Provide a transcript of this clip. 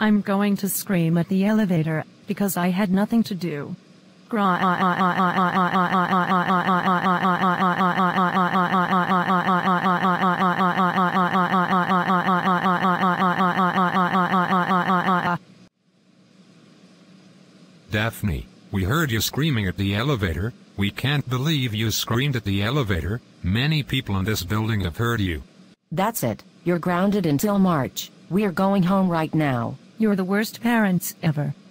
I'm going to scream at the elevator, because I had nothing to do. Daphne, we heard you screaming at the elevator. We can't believe you screamed at the elevator. Many people in this building have heard you. That's it. You're grounded until March. We're going home right now. You're the worst parents ever.